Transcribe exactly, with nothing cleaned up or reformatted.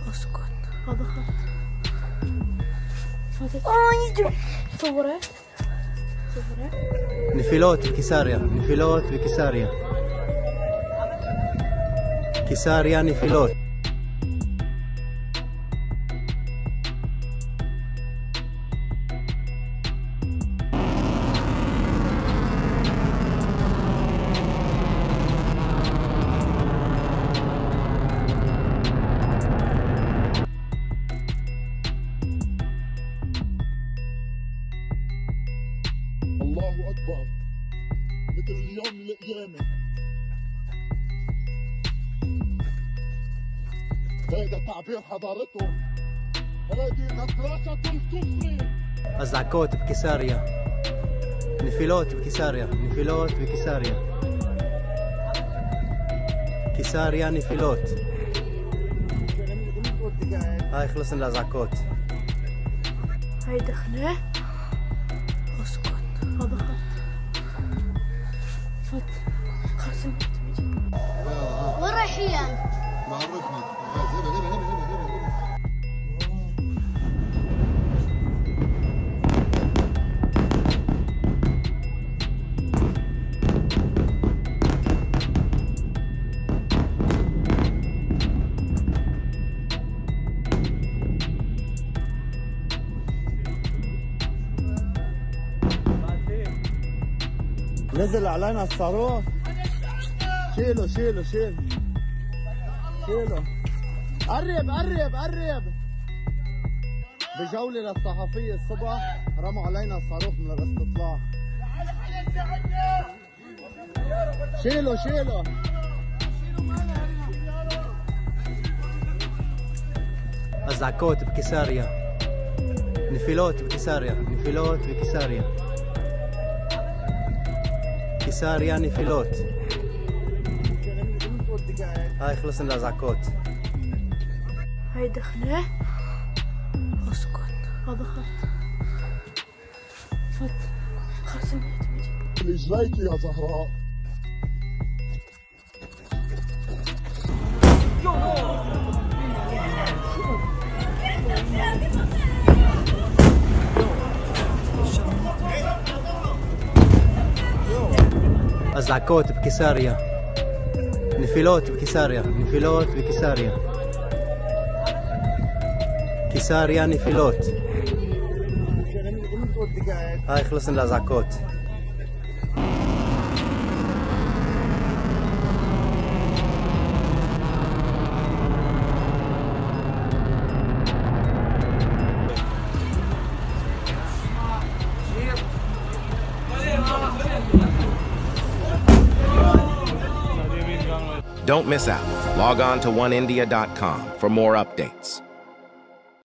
اسكت. هذا خط. اه يجري. صورت. صورت. نفيلوت بكيساريا، نفيلوت بكيساريا. كيساريا نفيلوت. الله أكبر مثل اليوم من الأيام. هذا تعبير حضارتهم. هذه مدرسة الكفر. أزعكوت بكيساريا، نفيلوت بكيساريا، نفيلوت بكيساريا. كيساريا نفيلوت. هاي خلصنا الأزعكوت. هاي دخلة. اسكت. هذا خط. خط. خمسة متر. وين رايحين؟ ما عرفني. هنا هنا هنا هنا هنا هنا. نزل علينا الصاروخ. شيله شيله شيله شيله. قرب قرب قرب. بجولة للصحفية الصبح رموا علينا صاروخ من الاستطلاع. شيله شيله. أزعكوت بكيساريا، نفيلوت بكيساريا، نفيلوت بكيساريا. كيساريا نفيلوت. هاي خلصنا الأزعكوت. هاي دخلة. اسكت. هذا خط. خط. خمسة متر. رجليك يا زهراء. أزعكوت بكيساريا، نفيلوت بكيساريا، نفيلوت بكيساريا. كيساريا نفيلوت. هاي خلصنا الأزعكوت. Don't miss out. Log on to one india dot com for more updates.